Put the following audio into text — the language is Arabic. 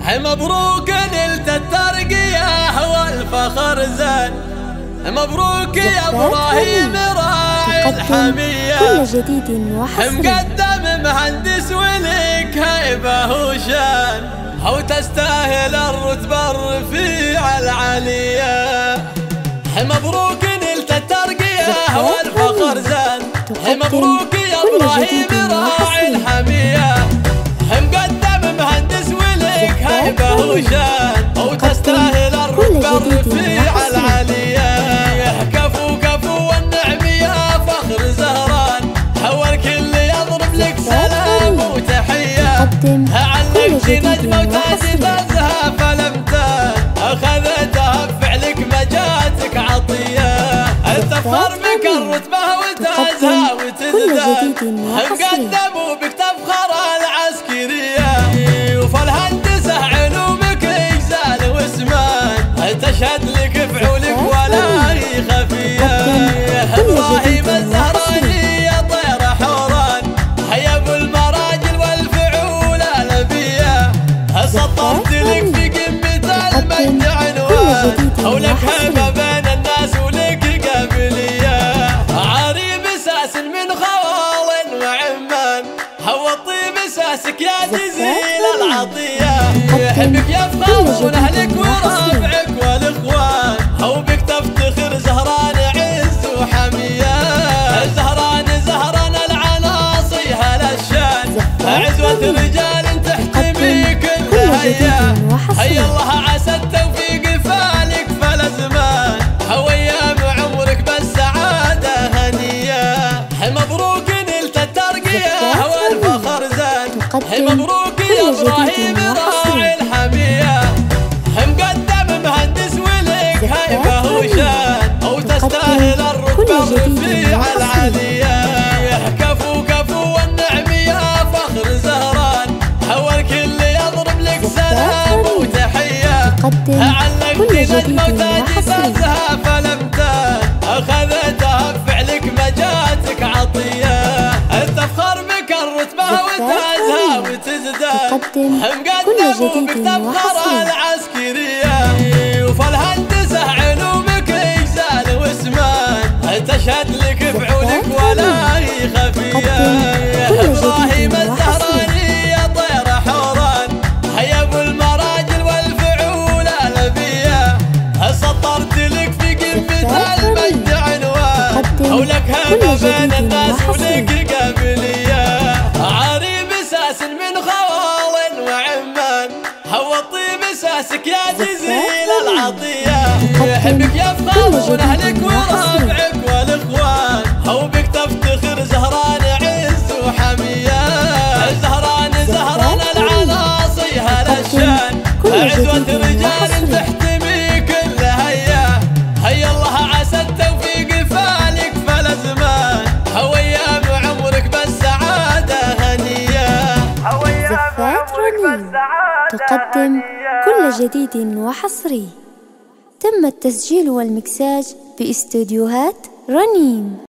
مبروك نلت الترقية والفخر زان، مبروك يا ابراهيم راعي الحمية. كل جديد وحصري مقدم مهندس ولك هيبة وشان، او تستاهل الرتبة الرفيعة العالية. مبروك نلت الترقية والفخر زان، مبروك يا ابراهيم راعي الحمية. مقدم مهندس ولك هيبة وشان، او تستاهل الرتبة الرفيعة العالية. كفو كفو والنعم يا فخر زهران، هو الكل يضرب لك سلام وتحية. علقت نجمة وتعزفها فلمتان، اخذتها بفعلك مجاتك عطية. تفخر بك الرتبة وتعزها وتزداد، مقدموا بك تفخر العسكرية. وفي الهندسة علومك اجزال واسمان، تشهد لك فعولك ولا هي خفية. ابراهيم الزهراني يا طير حوران، هيا ابو المراجل والفعول الابية. سطرت لك في قمة المجد عنوان، ولك هيبة بين الناس ولك قابلية. عريب اساس من خوال وعمان، هو الطيب اساسك يا جزيل العطية. يحبك يفخرون اهلك وربعك والاخوان، هو بك تفتخر زهران عز وحمية. زهران العناصي هالاشان، عزوة رجال تحتمي كل هيا. هيا الله عسى التوفيق فالك فالازمان، هو ايام عمرك بالسعادة هنية. مبروك نلت الترقية والفخر زان، مبروك يا ابراهيم راعي الحمية. مقدم مهندس ولك هيبة وشان، او تستاهل الرتبة الرفيعة العالية. كفو كفو والنعم يا فخر زهران، هو الكل يضرب لك سلام وتحية. علقت نجمة وتعزفها فلمتان، اخذتها بفعلك مجاتك عطية. تفخر بك الرتبة وتعزها وتزداد، مقدموا بك تفخر العسكرية. وفي الهندسة علومك اجزال واسمان، تشهد لك فعولك ولا هي خفية. ابراهيم الزهراني يا طير حوران، هيا ابو المراجل والفعول الابية. سطرت لك في قمة المجد عنوان، ولك هيبة بين الناس ولك قابلية. عريب اساس من خوال وعمان، هو الطيب اساسك يا جزيل العطية. يحبك يفخرون اهلك وربعك والاخوان، هو بك تفتخر زهران عز وحمية. زهران العناصي هالاشان، عزوة رجال تحتمي كل هيا. هيا الله عسى التوفيق فالك فالازمان، هو ايام عمرك بالسعادة هنية. زفات رنين تقدم كل جديد وحصري. تم التسجيل والمكساج باستديوهات رنين.